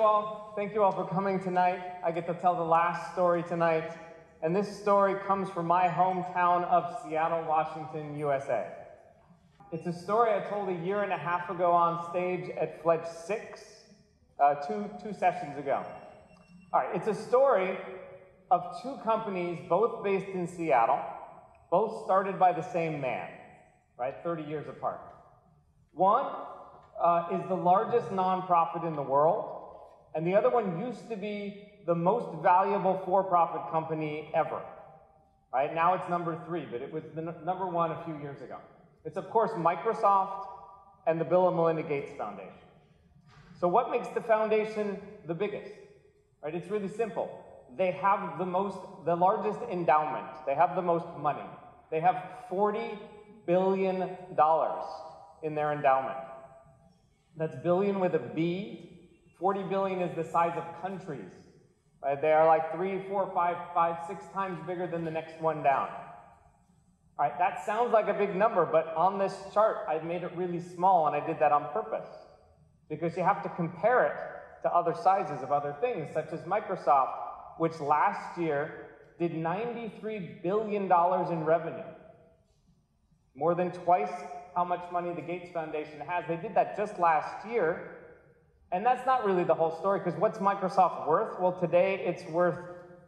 all. Thank you all for coming tonight. I get to tell the last story tonight. And this story comes from my hometown of Seattle, Washington, USA. It's a story I told a year and a half ago on stage at Fledge 6, two sessions ago. All right, it's a story of two companies, both based in Seattle, both started by the same man, right, 30 years apart. One is the largest nonprofit in the world, and the other one used to be the most valuable for-profit company ever. Right now it's number 3, but it was the number 1 a few years ago. It's of course Microsoft and the Bill and Melinda Gates Foundation. So what makes the foundation the biggest? Right? It's really simple. They have the largest endowment. They have the most money. They have $40 billion in their endowment. That's billion with a B. 40 billion is the size of countries. Right? They are like 3, 4, 5, 6 times bigger than the next one down. All right, that sounds like a big number, but on this chart, I've made it really small, and I did that on purpose. Because you have to compare it to other sizes of other things, such as Microsoft, which last year did $93 billion in revenue. More than twice how much money the Gates Foundation has. They did that just last year. And that's not really the whole story, because what's Microsoft worth? Well, today it's worth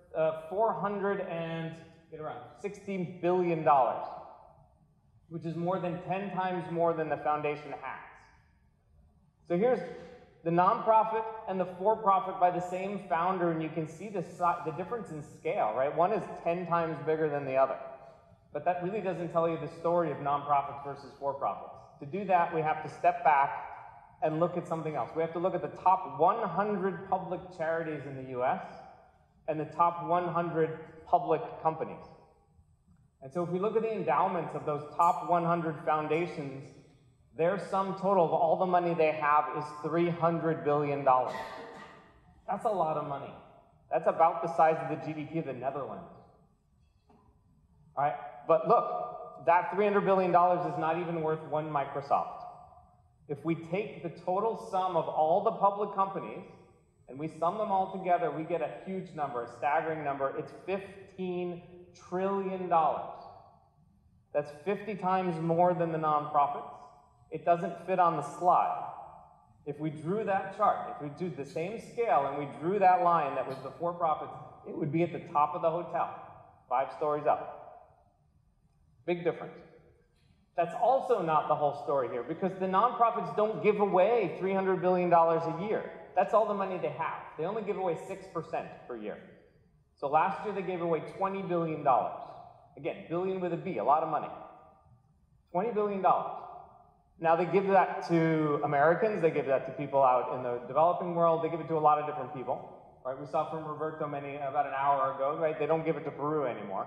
$460 billion, which is more than 10 times more than the foundation has. So here's the nonprofit and the for-profit by the same founder, and you can see the difference in scale, right? One is 10 times bigger than the other. But that really doesn't tell you the story of nonprofits versus for-profits. To do that, we have to step back and look at something else. We have to look at the top 100 public charities in the US and the top 100 public companies. And so if we look at the endowments of those top 100 foundations, their sum total of all the money they have is $300 billion. That's a lot of money. That's about the size of the GDP of the Netherlands. All right, but look, that $300 billion is not even worth one Microsoft. If we take the total sum of all the public companies and we sum them all together, we get a huge number, a staggering number. It's $15 trillion. That's 50 times more than the nonprofits. It doesn't fit on the slide. If we drew that chart, if we do the same scale and we drew that line that was the for-profits, it would be at the top of the hotel, 5 stories up. Big difference. That's also not the whole story here, because the nonprofits don't give away $300 billion a year. That's all the money they have. They only give away 6% per year. So last year they gave away $20 billion. Again, billion with a B, a lot of money. $20 billion. Now they give that to Americans, they give that to people out in the developing world, they give it to a lot of different people. Right? We saw from Roberto about an hour ago, right? They don't give it to Peru anymore.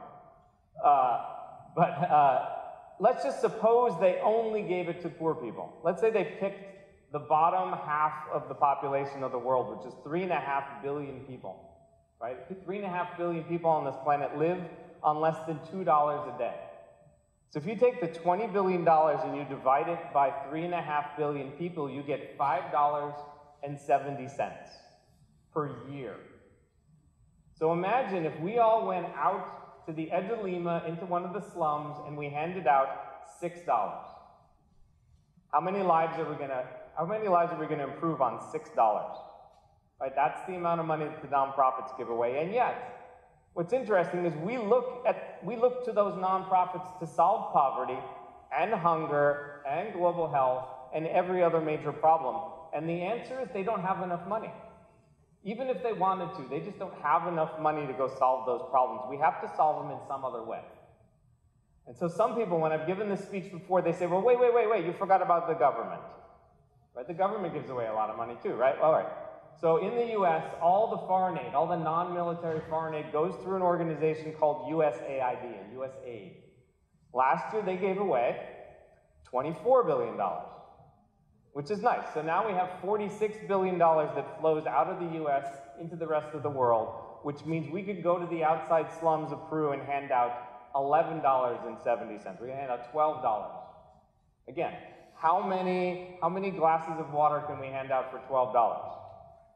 Let's just suppose they only gave it to poor people. Let's say they picked the bottom half of the population of the world, which is 3.5 billion people, right? 3.5 billion people on this planet live on less than $2 a day. So if you take the $20 billion and you divide it by 3.5 billion people, you get $5.70 per year. So imagine if we all went out to the edge of Lima into one of the slums and we handed out $6. How many lives are we gonna improve on $6? Right? That's the amount of money that the nonprofits give away. And yet, what's interesting is we look to those nonprofits to solve poverty and hunger and global health and every other major problem. And the answer is they don't have enough money. Even if they wanted to, they just don't have enough money to go solve those problems. We have to solve them in some other way. And so some people, when I've given this speech before, they say, well, wait, you forgot about the government. Right? The government gives away a lot of money too, right? All right. So in the US, all the foreign aid, all the non-military foreign aid goes through an organization called USAID, or USAID. Last year, they gave away $24 billion. Which is nice. So now we have $46 billion that flows out of the US into the rest of the world, which means we could go to the outside slums of Peru and hand out $11.70. We can hand out $12. Again, how many glasses of water can we hand out for $12?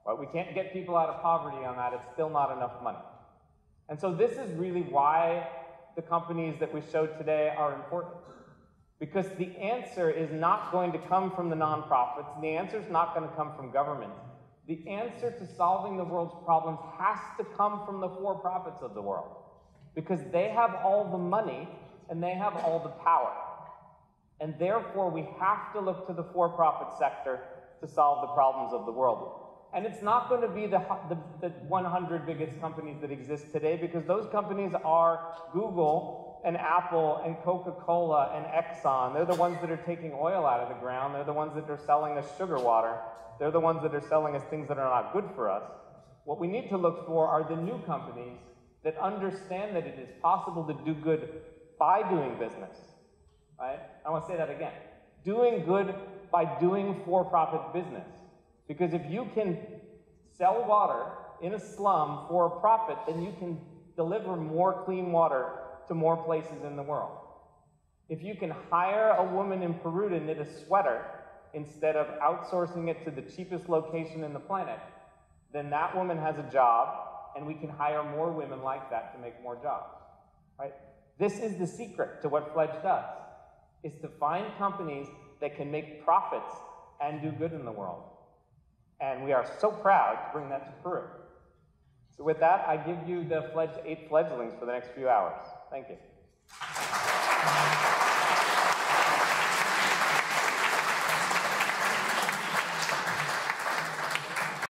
Right? We can't get people out of poverty on that. It's still not enough money. And so this is really why the companies that we showed today are important. Because the answer is not going to come from the nonprofits, and the answer is not going to come from government. The answer to solving the world's problems has to come from the for-profits of the world. Because they have all the money, and they have all the power. And therefore, we have to look to the for-profit sector to solve the problems of the world. And it's not going to be the 100 biggest companies that exist today, because those companies are Google and Apple and Coca-Cola and Exxon. They're the ones that are taking oil out of the ground. They're the ones that are selling us sugar water. They're the ones that are selling us things that are not good for us. What we need to look for are the new companies that understand that it is possible to do good by doing business. Right? I want to say that again. Doing good by doing for-profit business. Because if you can sell water in a slum for a profit, then you can deliver more clean water to more places in the world. If you can hire a woman in Peru to knit a sweater instead of outsourcing it to the cheapest location in the planet, then that woman has a job, and we can hire more women like that to make more jobs. Right? This is the secret to what Fledge does, is to find companies that can make profits and do good in the world. And we are so proud to bring that to Peru. So with that, I give you the 8 fledglings for the next few hours. Thank you.